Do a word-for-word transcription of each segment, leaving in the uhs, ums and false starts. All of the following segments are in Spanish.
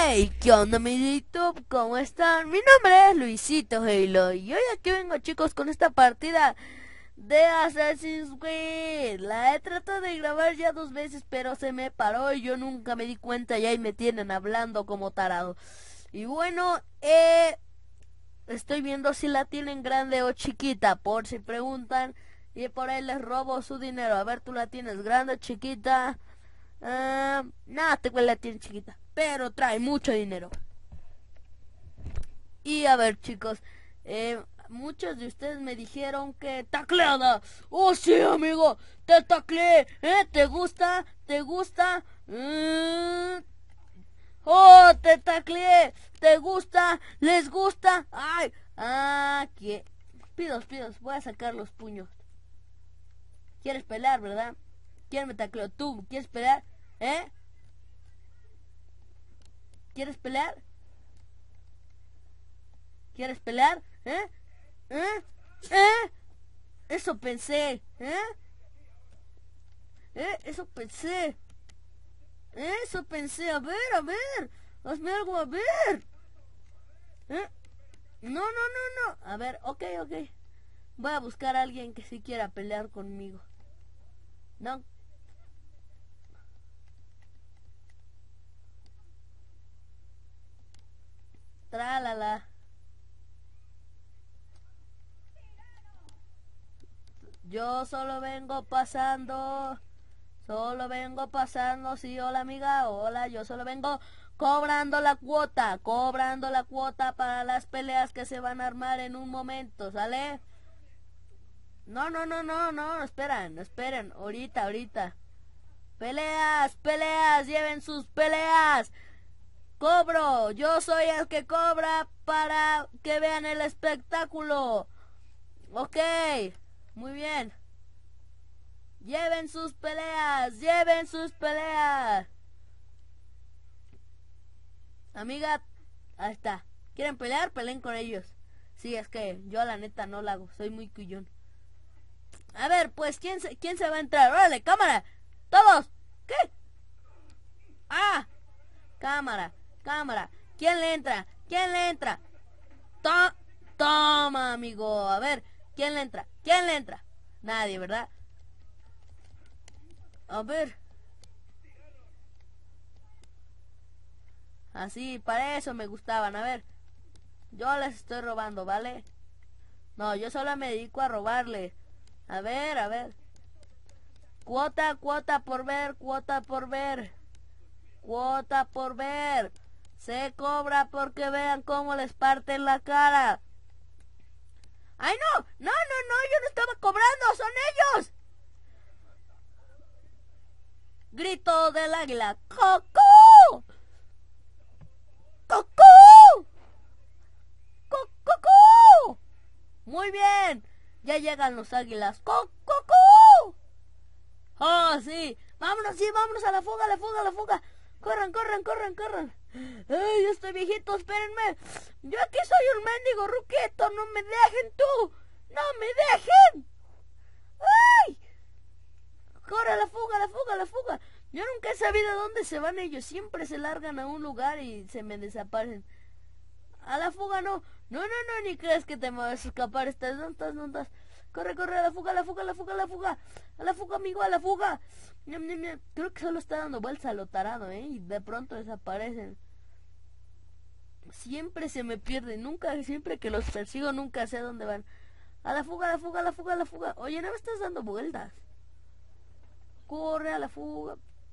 Hey, ¿qué onda mi YouTube? ¿Cómo están? Mi nombre es Luisito Halo y hoy aquí vengo, chicos, con esta partida de Assassin's Creed. La he tratado de grabar ya dos veces, pero se me paró y yo nunca me di cuenta y ahí me tienen hablando como tarado. Y bueno, eh, estoy viendo si la tienen grande o chiquita, por si preguntan, y por ahí les robo su dinero. A ver, ¿tú la tienes grande o chiquita? Uh, nada, te la tiene chiquita, pero trae mucho dinero. Y a ver, chicos, eh, muchos de ustedes me dijeron que tacleada. Oh, sí, amigo, te tacleé. ¿Eh? ¿Te gusta? ¿Te gusta? Mm. Oh, te tacleé. ¿Te gusta? ¿Les gusta? Ay, ah, que pidos, pidos, voy a sacar los puños. ¿Quieres pelear, verdad? ¿Quién me tacleó? ¿Tú quieres pelear? ¿Eh? ¿Quieres pelear? ¿Quieres pelear? ¿Eh? ¿Eh? ¿Eh? Eso pensé. ¿Eh? ¿Eh? Eso pensé. Eso pensé. A ver, a ver. Hazme algo, a ver. ¿Eh? No, no, no, no. A ver, ok, ok. Voy a buscar a alguien que sí quiera pelear conmigo. No. Trálala. Yo solo vengo pasando. Solo vengo pasando. Sí, hola amiga. Hola, yo solo vengo cobrando la cuota. Cobrando la cuota para las peleas que se van a armar en un momento, ¿sale? No, no, no, no, no. Esperen, esperen. Ahorita, ahorita. Peleas, peleas. Lleven sus peleas. Cobro. Yo soy el que cobra para que vean el espectáculo. Ok. Muy bien. Lleven sus peleas, lleven sus peleas. Amiga, ahí está. ¿Quieren pelear? Peleen con ellos. Sí, es que yo la neta no la hago, soy muy cuyón. A ver, pues, ¿quién se, quién se va a entrar? ¡Órale, cámara! ¡Todos! ¿Qué? ¡Ah! Cámara, cámara. ¿Quién le entra? ¿Quién le entra? To Toma, amigo. A ver, ¿quién le entra? ¿Quién le entra? Nadie, ¿verdad? A ver. Así, para eso me gustaban. A ver, yo les estoy robando, ¿vale? No, yo solo me dedico a robarle. A ver, a ver. Cuota, cuota por ver, cuota por ver. Cuota por ver. Se cobra porque vean cómo les parten la cara. ¡Ay, no! ¡No, no, no! Yo no estaba cobrando, son ellos. Grito del águila. ¡Coco! ¡Coco! ¡Coco! Muy bien. Ya llegan los águilas. ¡Coco! ¡Oh, sí! ¡Vámonos, sí! ¡Vámonos a la fuga, a la fuga, a la fuga! ¡Corran, corran, corran, corran! ¡Ay, yo estoy viejito! ¡Espérenme! ¡Yo aquí soy un mendigo ruquito! ¡No me dejen tú! ¡No me dejen! ¡Ay! ¡Corre a la fuga, a la fuga, a la fuga! Yo nunca he sabido dónde se van ellos. Siempre se largan a un lugar y se me desaparecen. ¡A la fuga no! ¡No, no, no! Ni crees que te vas a escapar. ¿Estás? ¿Dónde estás? ¿Dónde estás? Corre, corre, a la fuga, a la fuga, a la fuga, a la fuga. A la fuga, amigo, a la fuga. Creo que solo está dando vuelta a lo tarado, ¿eh? Y de pronto desaparecen. Siempre se me pierden. Nunca, siempre que los persigo, nunca sé a dónde van. A la fuga, a la fuga, a la fuga, a la fuga. Oye, no me estás dando vueltas. Corre, a la fuga.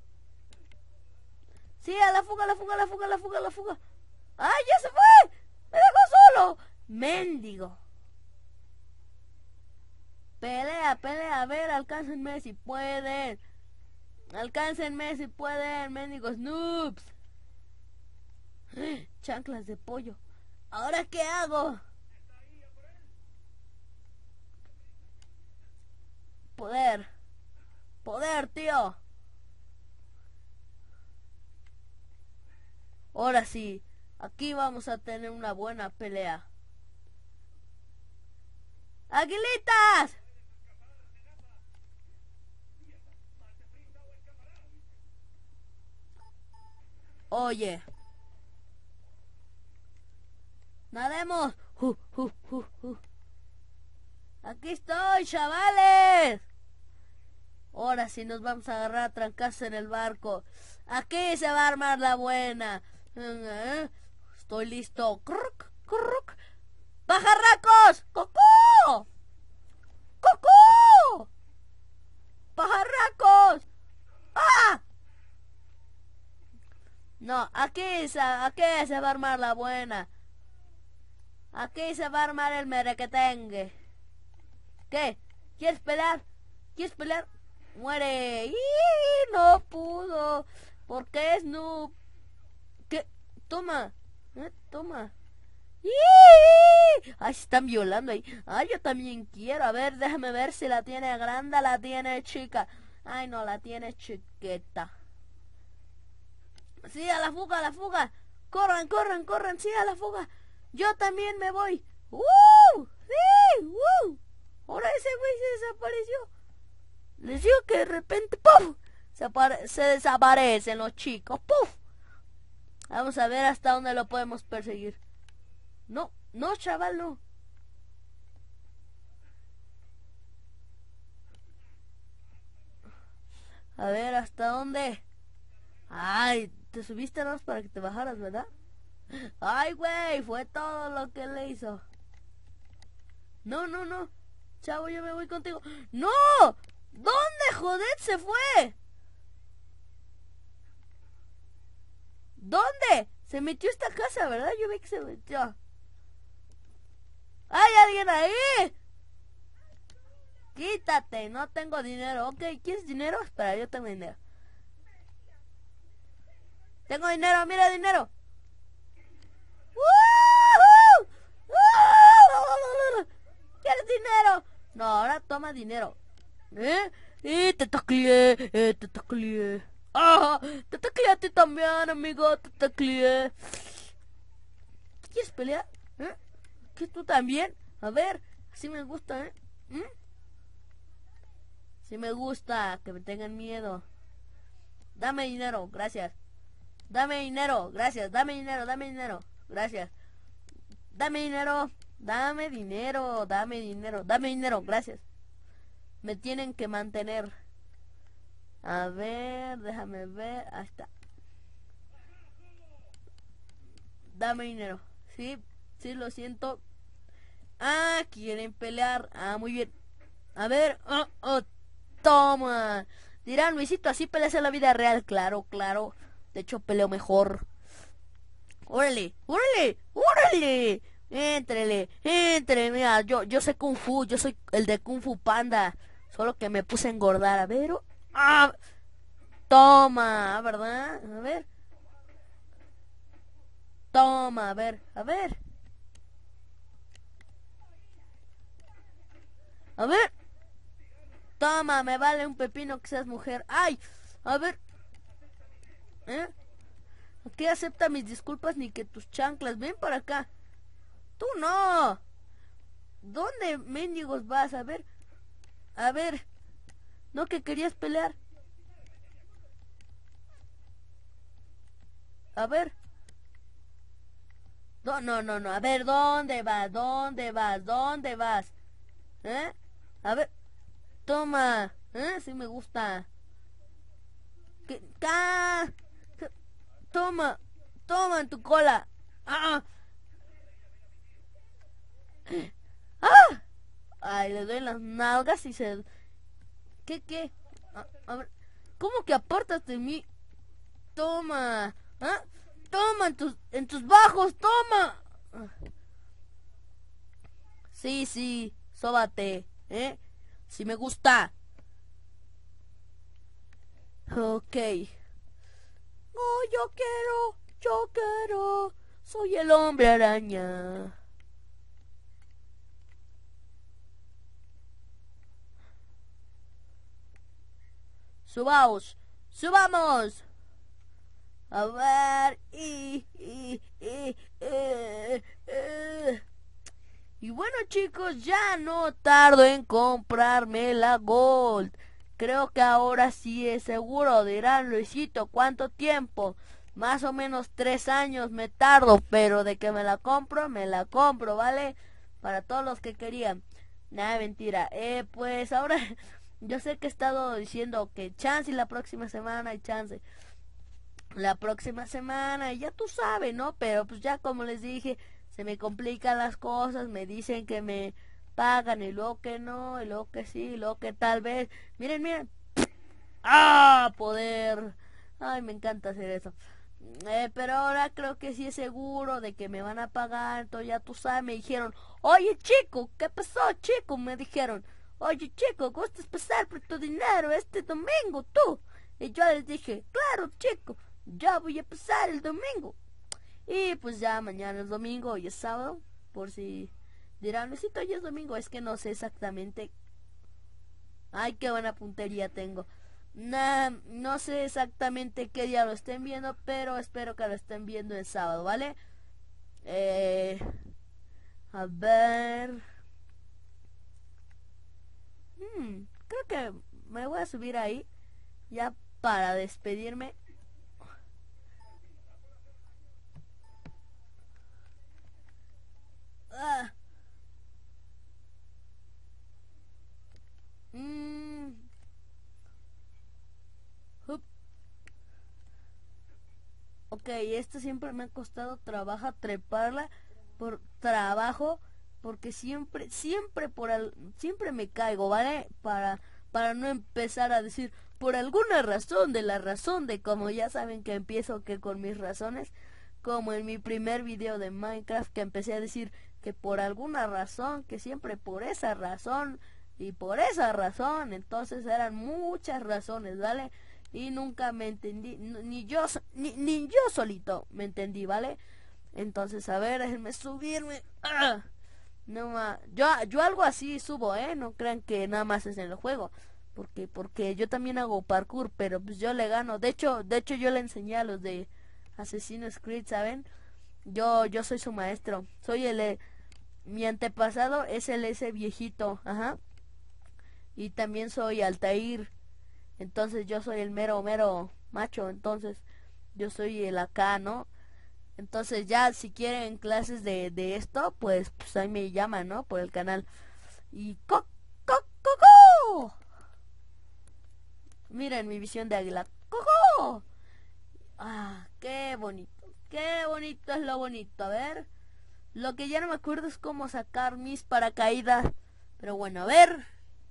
Sí, a la fuga, a la fuga, a la fuga, a la fuga, a la fuga. ¡Ay, ya se fue! ¡Me dejó solo! ¡Mendigo! Pelea, pelea, a ver, alcáncenme si pueden. Alcáncenme si pueden, mendigos noobs. Chanclas de pollo. ¿Ahora qué hago? Poder. Poder, tío. Ahora sí. Aquí vamos a tener una buena pelea. ¡Aguilitas! Oye, Nademos. Uh, uh, uh, uh. Aquí estoy, chavales. Ahora sí nos vamos a agarrar a trancarse en el barco. Aquí se va a armar la buena. Estoy listo. ¡Cruc, cruc! ¡Pajarracos! ¡Cocó! ¡Cocó! ¡Pajarracos! ¡Ah! No, aquí se, aquí se va a armar la buena. Aquí se va a armar el merequetengue. ¿Qué? ¿Quieres pelear? ¿Quieres pelear? Muere. ¡Y! No pudo. ¿Por qué es noob? ¿Qué? Toma. ¿Eh? Toma. ¡Y! Ay, se están violando ahí. Ay, yo también quiero. A ver, déjame ver si la tiene grande, la tiene chica. Ay, no, la tiene chiquita. Sí, a la fuga, a la fuga. Corran, corran, corran. Sí, a la fuga. Yo también me voy. ¡Uh! ¡Sí! ¡Uh! Ahora ese güey se desapareció. Les digo que de repente, ¡puf! Se, se desaparecen los chicos. ¡Puf! Vamos a ver hasta dónde lo podemos perseguir. No, no, chaval, no. A ver, ¿hasta dónde? Ay, te subiste nada más para que te bajaras, ¿verdad? Ay, güey, fue todo lo que le hizo. No, no, no. Chavo, yo me voy contigo. ¡No! ¿Dónde, joder, se fue? ¿Dónde? Se metió esta casa, ¿verdad? Yo vi que se metió. ¡Hay alguien ahí! Quítate, no tengo dinero. Ok, ¿quieres dinero? Espera, yo tengo dinero. Tengo dinero, mira dinero. ¡Woohoo! ¡Uh! ¿Quieres dinero? No, ahora toma dinero. ¿Eh? Y te tacleé, eh, te tacleé. ¡Ah! Te tacleé a ti también, amigo, te tacleé. ¿Quieres pelear? ¿Eh? ¿Qué tú también? A ver, así me gusta, ¿eh? ¿Mm? Sí me gusta, que me tengan miedo. Dame dinero, gracias. Dame dinero, gracias. Dame dinero, dame dinero, gracias. Dame dinero, dame dinero, dame dinero, dame dinero, gracias. Me tienen que mantener. A ver, déjame ver. Ahí está. Dame dinero. Sí, sí, lo siento. Ah, quieren pelear. Ah, muy bien. A ver. Oh, oh, toma. Dirán, Luisito, así peleas en la vida real. Claro, claro. De hecho, peleo mejor. Órale, órale, órale. Éntrele, éntrele. Mira, yo, yo sé Kung Fu. Yo soy el de Kung Fu Panda. Solo que me puse a engordar. A ver. Oh, ah, toma, ¿verdad? A ver. Toma, a ver, a ver. A ver. Toma, me vale un pepino que seas mujer. ¡Ay! A ver. ¿Eh? Aquí acepta mis disculpas ni que tus chanclas. Ven para acá. Tú no. ¿Dónde, mendigos, vas? A ver. A ver. ¿No que querías pelear? A ver. No, no, no, no. A ver, ¿dónde vas? ¿Dónde vas? ¿Dónde vas? ¿Eh? A ver. Toma. ¿Eh? Sí me gusta. ¿Qué? ¡Ah! Toma. Toma en tu cola. ¡Ah! ¡Ah! Ay, le doy las nalgas y se... ¿Qué, qué? A, a ver. ¿Cómo que apartas de mí? Toma. ¿Ah? Toma en tus, en tus bajos, toma. Sí, sí, sóbate, ¿eh? Sí me gusta. Ok. Oh, yo quiero, yo quiero. Soy el hombre araña. Subaos, subamos. A ver, y, y, y, eh, eh. y bueno chicos, ya no tardo en comprarme la Gold. Creo que ahora sí es seguro. Dirán, Luisito, ¿cuánto tiempo? más o menos tres años me tardo, pero de que me la compro, me la compro, ¿vale? Para todos los que querían. Nada, mentira. Eh, pues ahora yo sé que he estado diciendo que chance y la próxima semana y chance la próxima semana, y ya tú sabes, ¿no? Pero pues ya como les dije, se me complican las cosas, me dicen que me pagan y luego que no, y luego que sí, y luego que tal vez. Miren, miren. ¡Ah! Poder. Ay, me encanta hacer eso. Eh, pero ahora creo que sí es seguro de que me van a pagar. Entonces ya tú sabes, me dijeron, oye chico, ¿qué pasó chico? Me dijeron, oye chico, ¿gustas pasar por tu dinero este domingo tú? Y yo les dije, claro chico, ya voy a pasar el domingo. Y pues ya mañana es domingo, hoy es sábado. Por si dirán, Luisito, hoy es domingo. Es que no sé exactamente. Ay, qué buena puntería tengo. Nah, no sé exactamente qué día lo estén viendo, pero espero que lo estén viendo el sábado, ¿vale? Eh, a ver. Hmm, creo que me voy a subir ahí ya para despedirme. Ah. Mm. Hup. Ok, esto siempre me ha costado trabajo treparla por trabajo, porque siempre, siempre por al, siempre me caigo, ¿vale? Para, para no empezar a decir por alguna razón, de la razón de como ya saben que empiezo que con mis razones, como en mi primer video de Minecraft que empecé a decir que por alguna razón, que siempre por esa razón y por esa razón, entonces eran muchas razones, ¿vale? Y nunca me entendí, ni yo, ni, ni yo solito me entendí, ¿vale? Entonces, a ver, déjenme subirme. ¡Ah! No más, yo, yo algo así subo, ¿eh? No crean que nada más es en el juego, porque, porque yo también hago parkour, pero pues yo le gano. De hecho, de hecho yo le enseñé a los de Assassin's Creed, ¿saben? Yo, yo soy su maestro, soy el, eh, mi antepasado es el ese viejito, ajá. Y también soy Altair. Entonces yo soy el mero, mero macho. Entonces yo soy el acá, ¿no? Entonces ya si quieren clases de, de esto, pues, pues ahí me llaman, ¿no? Por el canal. Y co, co, co, co. Miren mi visión de águila. ¡Coco! Ah, qué bonito. Qué bonito es lo bonito. A ver. Lo que ya no me acuerdo es cómo sacar mis paracaídas. Pero bueno, a ver.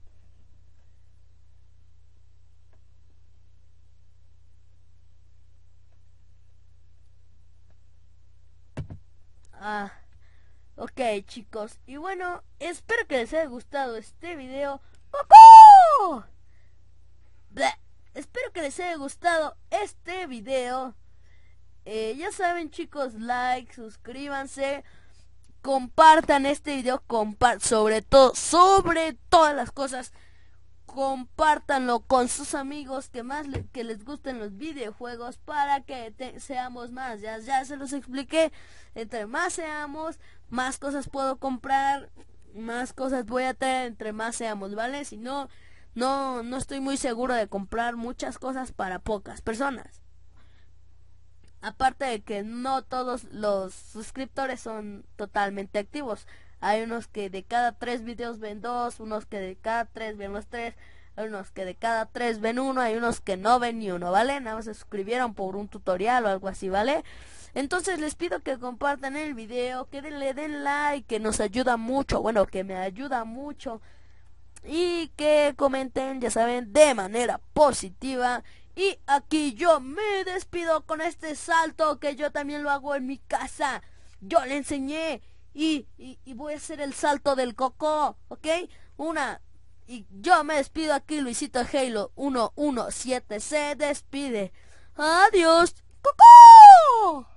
Ah, ok chicos, y bueno, espero que les haya gustado este video. ¡Coco! Bleh. Espero que les haya gustado este video. eh, Ya saben chicos, like, suscríbanse, compartan este video, compart sobre todo, sobre todas las cosas, compártanlo con sus amigos que más le, que les gusten los videojuegos para que te, seamos más. Ya, ya se los expliqué. Entre más seamos, más cosas puedo comprar, más cosas voy a traer. Entre más seamos, ¿vale? Si no, no, no estoy muy seguro de comprar muchas cosas para pocas personas. Aparte de que no todos los suscriptores son totalmente activos. Hay unos que de cada tres videos ven dos, unos que de cada tres ven los tres, hay unos que de cada tres ven uno, hay unos que no ven ni uno, ¿vale? Nada más se suscribieron por un tutorial o algo así, ¿vale? Entonces les pido que compartan el video, que le den like, que nos ayuda mucho, bueno, que me ayuda mucho. Y que comenten, ya saben, de manera positiva. Y aquí yo me despido con este salto que yo también lo hago en mi casa. Yo le enseñé. Y, y, y voy a hacer el salto del coco, ¿ok? Una. Y yo me despido aquí, Luisito Halo uno uno siete se despide. Adiós. ¡Coco!